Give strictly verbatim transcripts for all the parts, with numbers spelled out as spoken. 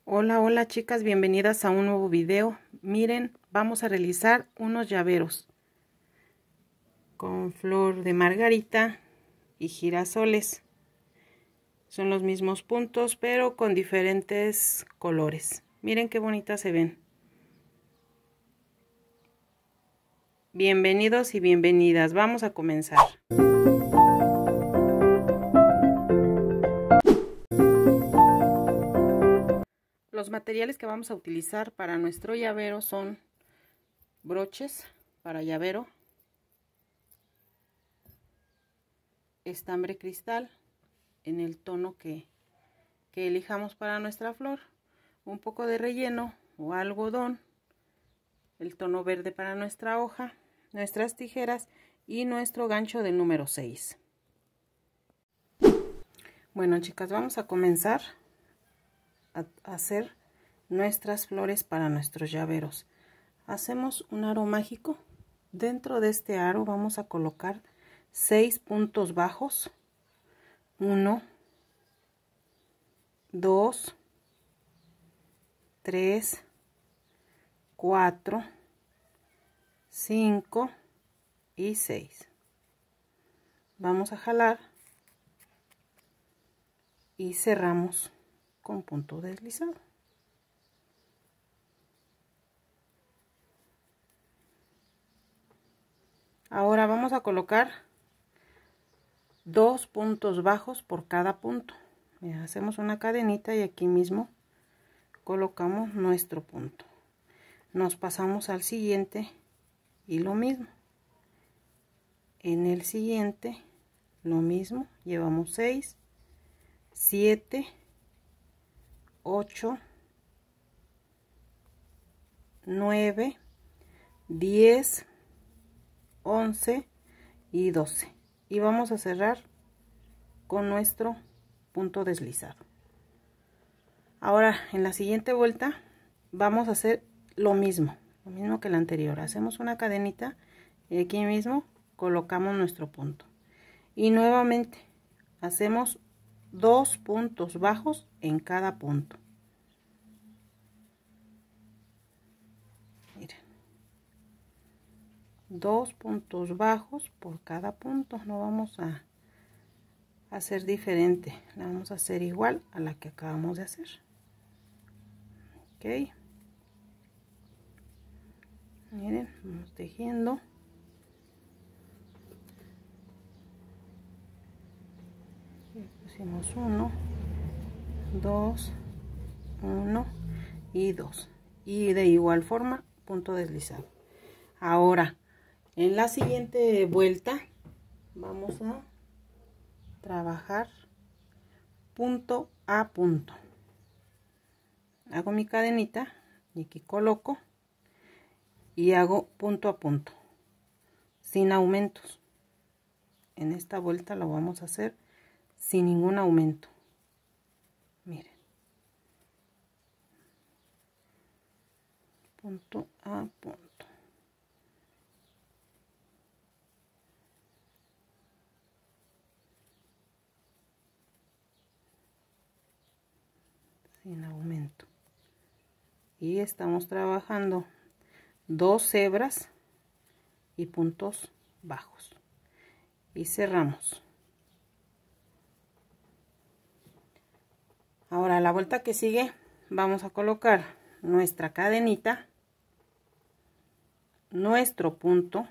Hola, hola chicas, bienvenidas a un nuevo video. Miren, vamos a realizar unos llaveros con flor de margarita y girasoles. Son los mismos puntos, pero con diferentes colores. Miren qué bonitas se ven. Bienvenidos y bienvenidas. Vamos a comenzar. Los materiales que vamos a utilizar para nuestro llavero son broches para llavero, estambre cristal en el tono que, que elijamos para nuestra flor, un poco de relleno o algodón, el tono verde para nuestra hoja, nuestras tijeras y nuestro gancho del número seis. Bueno chicas, vamos a comenzar a hacer nuestras flores para nuestros llaveros. Hacemos un aro mágico. Dentro de este aro vamos a colocar seis puntos bajos. uno, dos, tres, cuatro, cinco y seis. Vamos a jalar y cerramos con punto deslizado. Ahora vamos a colocar dos puntos bajos por cada punto. Mira, hacemos una cadenita y aquí mismo colocamos nuestro punto. Nos pasamos al siguiente y lo mismo. En el siguiente lo mismo, llevamos seis, siete, ocho, nueve, diez, once y doce. Y vamos a cerrar con nuestro punto deslizado. Ahora en la siguiente vuelta vamos a hacer lo mismo, lo mismo que la anterior. Hacemos una cadenita y aquí mismo colocamos nuestro punto. Y nuevamente hacemos dos puntos bajos en cada punto. Miren, dos puntos bajos por cada punto. No vamos a hacer diferente, la vamos a hacer igual a la que acabamos de hacer. Ok, miren, vamos tejiendo. Pusimos uno, dos, uno y dos, y de igual forma punto deslizado. Ahora en la siguiente vuelta vamos a trabajar punto a punto. Hago mi cadenita y aquí coloco y hago punto a punto sin aumentos. En esta vuelta lo vamos a hacer sin ningún aumento. Miren, punto a punto. Sin aumento. Y estamos trabajando dos hebras y puntos bajos y cerramos. Ahora la vuelta que sigue vamos a colocar nuestra cadenita, nuestro punto,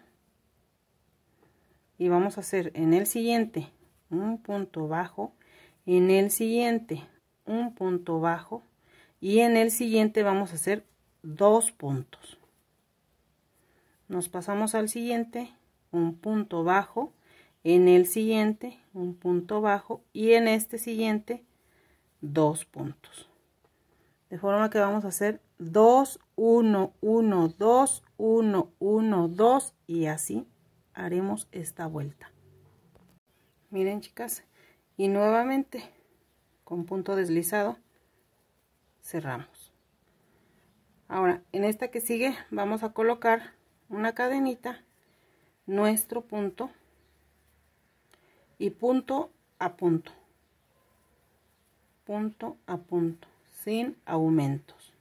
y vamos a hacer en el siguiente un punto bajo, en el siguiente un punto bajo y en el siguiente vamos a hacer dos puntos. Nos pasamos al siguiente, un punto bajo, en el siguiente un punto bajo y en este siguiente dos puntos, de forma que vamos a hacer dos, uno, uno, dos, uno, uno, dos y así haremos esta vuelta. Miren chicas, y nuevamente con punto deslizado cerramos. Ahora en esta que sigue vamos a colocar una cadenita, nuestro punto y punto a punto, punto a punto, sin aumentos.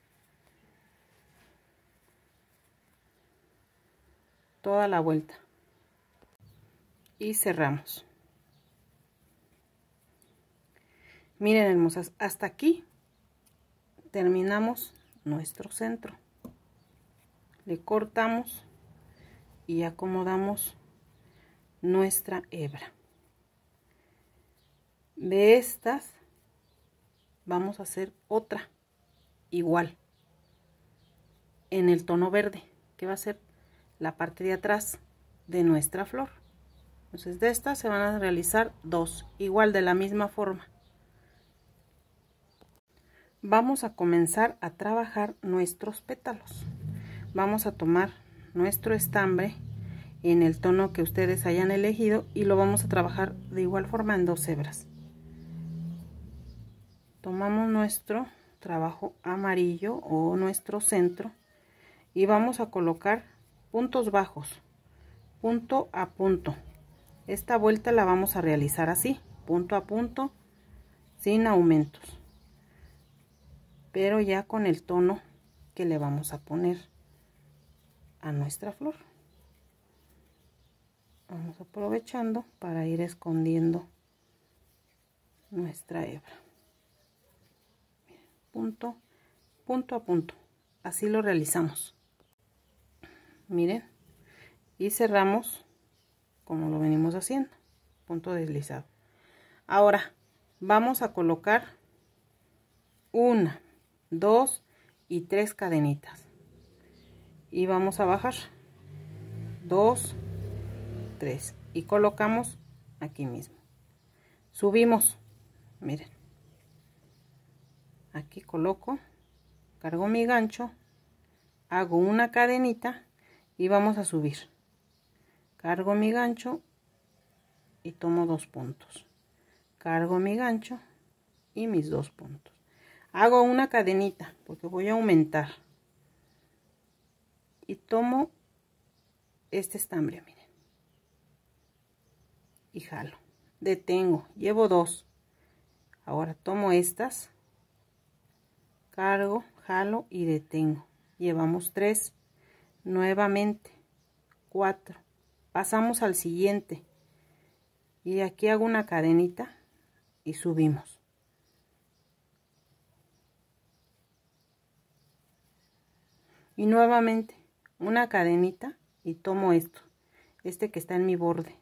Toda la vuelta. Y cerramos. Miren, hermosas, hasta aquí terminamos nuestro centro. Le cortamos y acomodamos nuestra hebra. De estas vamos a hacer otra igual en el tono verde, que va a ser la parte de atrás de nuestra flor. Entonces de estas se van a realizar dos igual, de la misma forma. Vamos a comenzar a trabajar nuestros pétalos. Vamos a tomar nuestro estambre en el tono que ustedes hayan elegido y lo vamos a trabajar de igual forma en dos hebras. Tomamos nuestro trabajo amarillo o nuestro centro y vamos a colocar puntos bajos, punto a punto. Esta vuelta la vamos a realizar así, punto a punto, sin aumentos, pero ya con el tono que le vamos a poner a nuestra flor. Vamos aprovechando para ir escondiendo nuestra hebra. Punto, punto a punto. Así lo realizamos. Miren. Y cerramos como lo venimos haciendo. Punto deslizado. Ahora vamos a colocar una, dos y tres cadenitas. Y vamos a bajar. Dos, tres. Y colocamos aquí mismo. Subimos. Miren. Aquí coloco, cargo mi gancho, hago una cadenita y vamos a subir. Cargo mi gancho y tomo dos puntos. Cargo mi gancho y mis dos puntos. Hago una cadenita porque voy a aumentar. Y tomo este estambre, miren. Y jalo. Detengo, llevo dos. Ahora tomo estas. Cargo, jalo y detengo. Llevamos tres. Nuevamente. Cuatro. Pasamos al siguiente. Y aquí hago una cadenita y subimos. Y nuevamente una cadenita y tomo esto. Este que está en mi borde.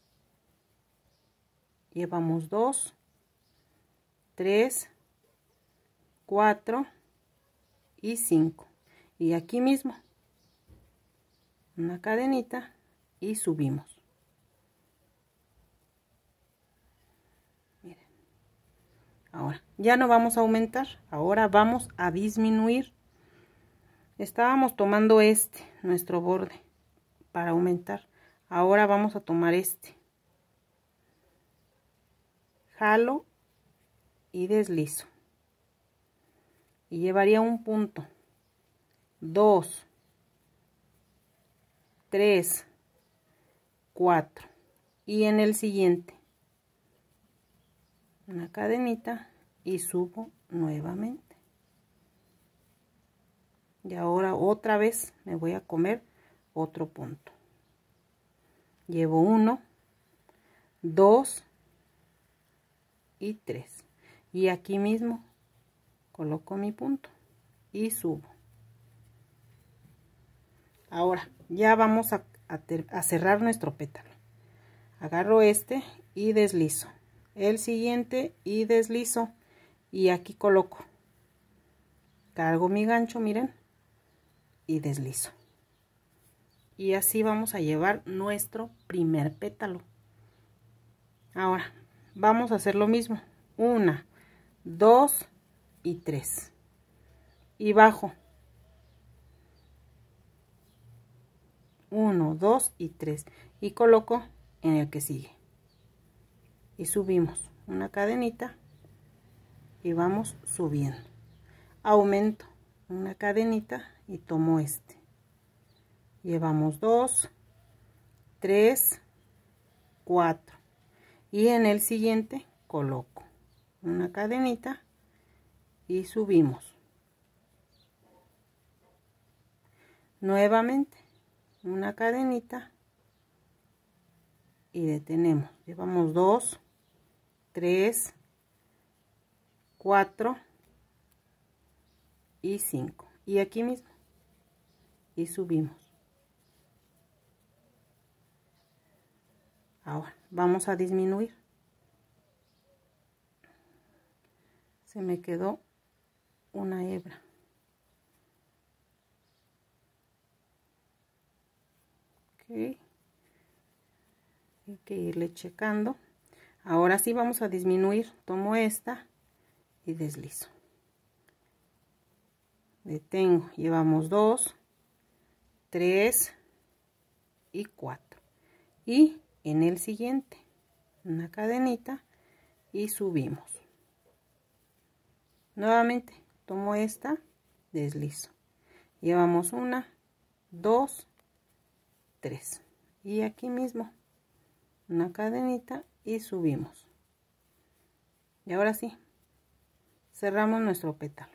Llevamos dos. Tres. Cuatro y cinco, y aquí mismo una cadenita y subimos. Miren. Ahora ya no vamos a aumentar, ahora vamos a disminuir. Estábamos tomando este, nuestro borde, para aumentar. Ahora vamos a tomar este, jalo y deslizo. Y llevaría un punto, dos, tres, cuatro, y en el siguiente una cadenita y subo nuevamente. Y ahora otra vez me voy a comer otro punto. Llevo uno, dos y tres, y aquí mismo coloco mi punto y subo. Ahora ya vamos a, a, a cerrar nuestro pétalo. Agarro este y deslizo, el siguiente y deslizo, y aquí coloco, cargo mi gancho, miren, y deslizo. Y así vamos a llevar nuestro primer pétalo. Ahora vamos a hacer lo mismo, una, dos y tres, y bajo, uno, dos y tres, y coloco en el que sigue, y subimos una cadenita y vamos subiendo. Aumento una cadenita y tomo este. Llevamos dos, tres, cuatro, y en el siguiente coloco una cadenita y subimos. Nuevamente una cadenita y detenemos. Llevamos dos, tres, cuatro y cinco, y aquí mismo y subimos. Ahora vamos a disminuir. Se me quedó una hebra. Okay. Hay que irle checando. Ahora sí vamos a disminuir. Tomo esta y deslizo. Detengo. Llevamos dos, tres y cuatro. Y en el siguiente, una cadenita y subimos. Nuevamente tomo esta, deslizo. Llevamos una, dos, tres. Y aquí mismo una cadenita y subimos. Y ahora sí, cerramos nuestro pétalo.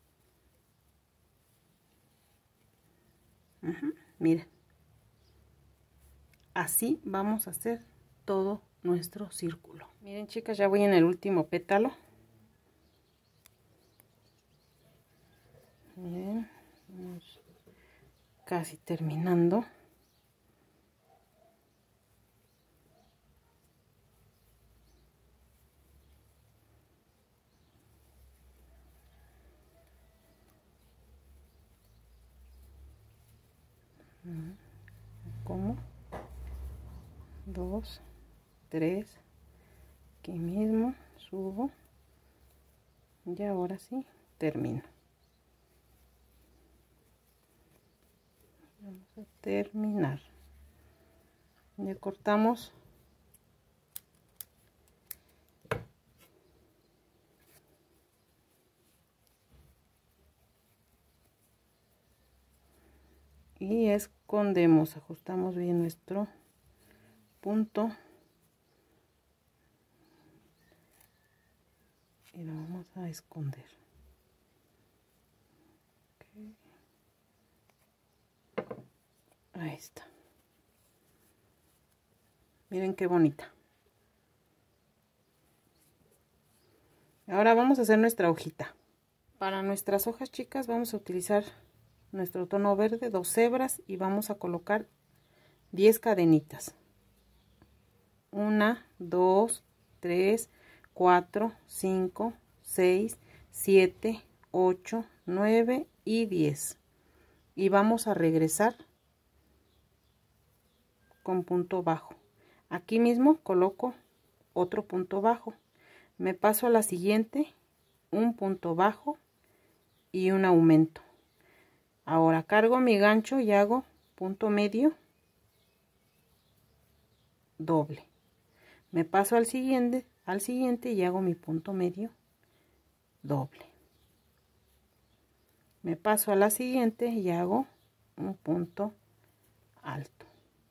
Uh-huh. Miren, así vamos a hacer todo nuestro círculo. Miren, chicas, ya voy en el último pétalo. Miren, vamos casi terminando. Como dos, tres, aquí mismo subo y ahora sí termino. Vamos a terminar. Ya cortamos y escondemos, ajustamos bien nuestro punto y lo vamos a esconder. Okay. Ahí está. Miren qué bonita. Ahora vamos a hacer nuestra hojita. Para nuestras hojas, chicas, vamos a utilizar nuestro tono verde, dos hebras, y vamos a colocar diez cadenitas. Una, dos, tres, cuatro, cinco, seis, siete, ocho, nueve y diez. Y vamos a regresar con punto bajo. Aquí mismo coloco otro punto bajo. Me paso a la siguiente, un punto bajo y un aumento. Ahora cargo mi gancho y hago punto medio, doble. Me paso al siguiente, al siguiente y hago mi punto medio, doble. Me paso a la siguiente y hago un punto alto,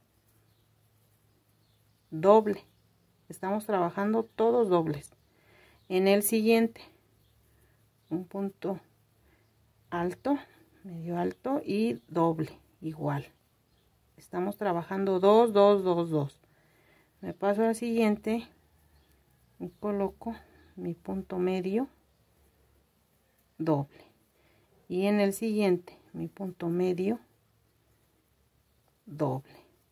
doble. Estamos trabajando todos dobles. En el siguiente, un punto alto, medio alto y doble, igual. Estamos trabajando dos, dos, dos, dos. Me paso al siguiente y coloco mi punto medio, doble. Y en el siguiente, mi punto medio, doble.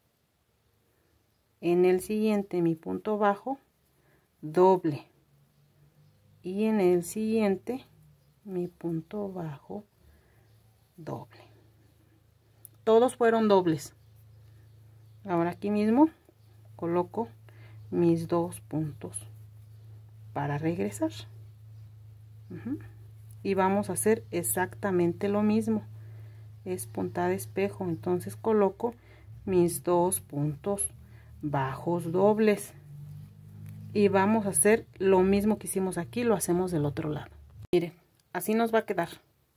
En el siguiente, mi punto bajo, doble. Y en el siguiente, mi punto bajo, doble. Todos fueron dobles. Ahora aquí mismo coloco mis dos puntos para regresar. Uh-huh. Y vamos a hacer exactamente lo mismo. Es punta de espejo. Entonces coloco mis dos puntos bajos dobles. Y vamos a hacer lo mismo que hicimos aquí, lo hacemos del otro lado. Miren, así nos va a quedar.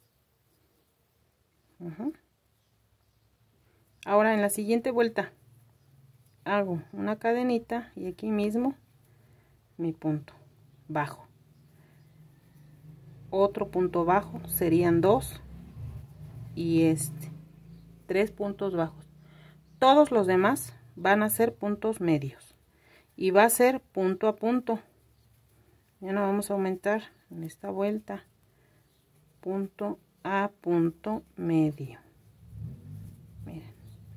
Uh-huh. Ahora en la siguiente vuelta hago una cadenita y aquí mismo mi punto bajo. otro punto bajo, serían dos, y este, tres puntos bajos. Todos los demás van a ser puntos medios y va a ser punto a punto. Ya no vamos a aumentar en esta vuelta, punto a punto medio. Miren.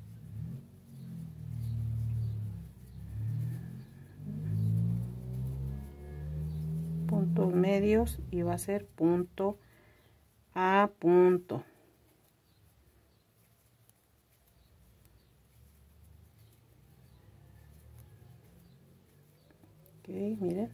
Puntos medios y va a ser punto a punto. Ok, miren.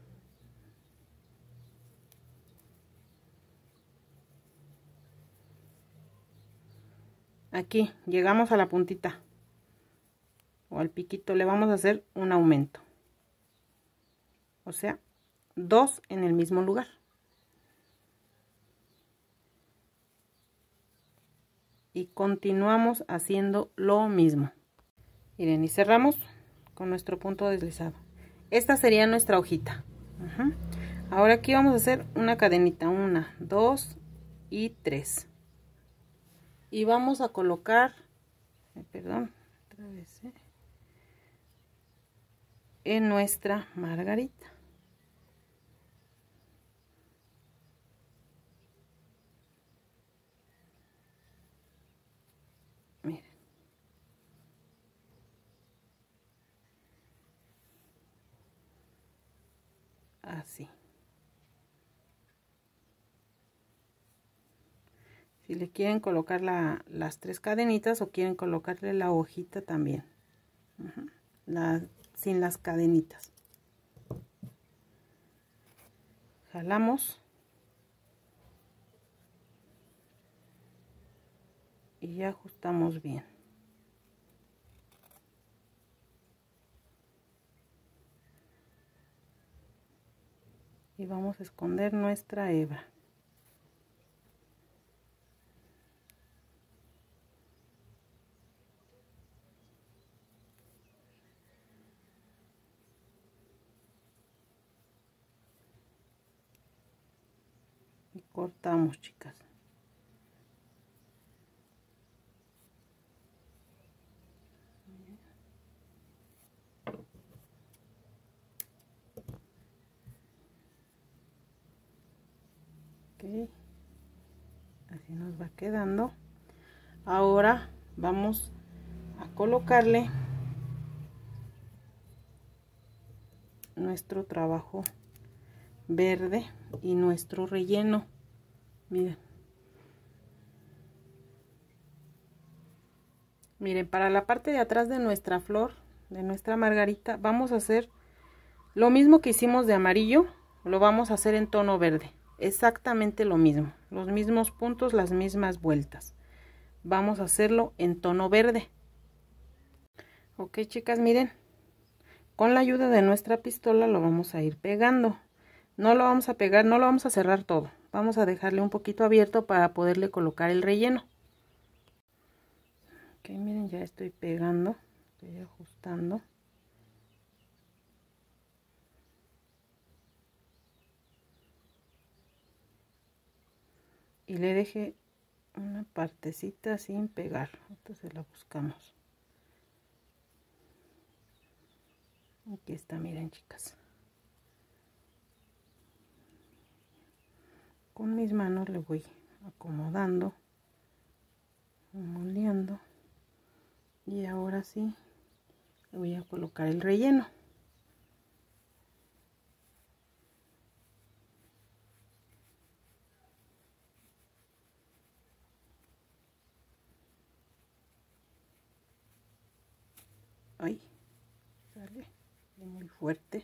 Aquí llegamos a la puntita o al piquito, le vamos a hacer un aumento, o sea, dos en el mismo lugar. Y continuamos haciendo lo mismo. Miren, y cerramos con nuestro punto deslizado. Esta sería nuestra hojita. Uh-huh. Ahora aquí vamos a hacer una cadenita, una, dos y tres. Y vamos a colocar, eh, perdón, otra vez, eh, en nuestra margarita. Miren. Así. Si le quieren colocar la, las tres cadenitas o quieren colocarle la hojita también. Uh-huh. La, sin las cadenitas. Jalamos. Y ya ajustamos bien. Y vamos a esconder nuestra hebra. Y cortamos, chicas. Okay. Así nos va quedando. Ahora vamos a colocarle nuestro trabajo verde y nuestro relleno. Miren. Miren, para la parte de atrás de nuestra flor, de nuestra margarita, vamos a hacer lo mismo que hicimos de amarillo, lo vamos a hacer en tono verde. Exactamente lo mismo, los mismos puntos, las mismas vueltas. Vamos a hacerlo en tono verde. Ok, chicas, miren, con la ayuda de nuestra pistola lo vamos a ir pegando. No lo vamos a pegar, no lo vamos a cerrar todo. Vamos a dejarle un poquito abierto para poderle colocar el relleno. Ok, miren, ya estoy pegando, estoy ajustando. Y le dejé una partecita sin pegar. Entonces la buscamos. Aquí está, miren, chicas. Con mis manos le voy acomodando, moldeando. Y ahora sí le voy a colocar el relleno. Ay, sale muy fuerte.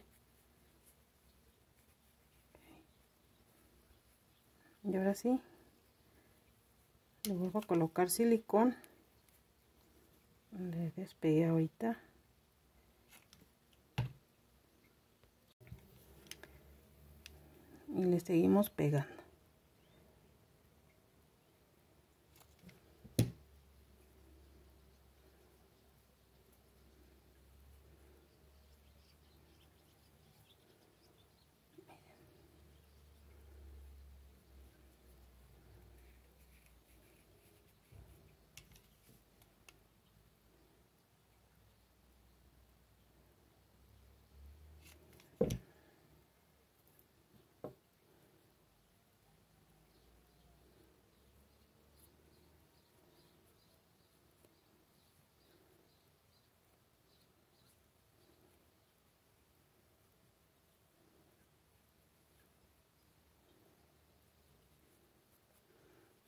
Y ahora sí le vuelvo a colocar silicón. Le despegué ahorita. Y le seguimos pegando.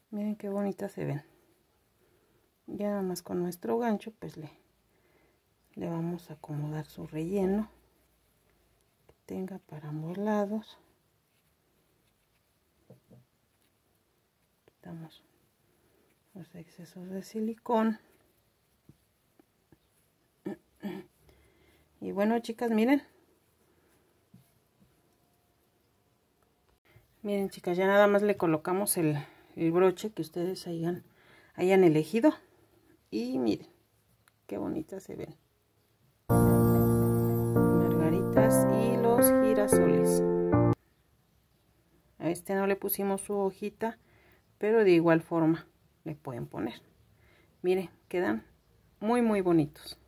Miren qué bonitas se ven. Ya nada más con nuestro gancho pues le, le vamos a acomodar su relleno que tenga para ambos lados. Quitamos los excesos de silicón. Y bueno, chicas, miren. Miren, chicas, ya nada más le colocamos el, el broche que ustedes hayan, hayan elegido. Y miren, qué bonitas se ven. Margaritas y los girasoles. A este no le pusimos su hojita, pero de igual forma le pueden poner. Miren, quedan muy muy bonitos.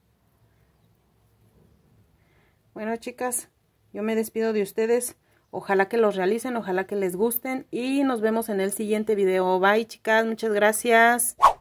Bueno, chicas, yo me despido de ustedes. Ojalá que los realicen, ojalá que les gusten y nos vemos en el siguiente video. Bye, chicas, muchas gracias.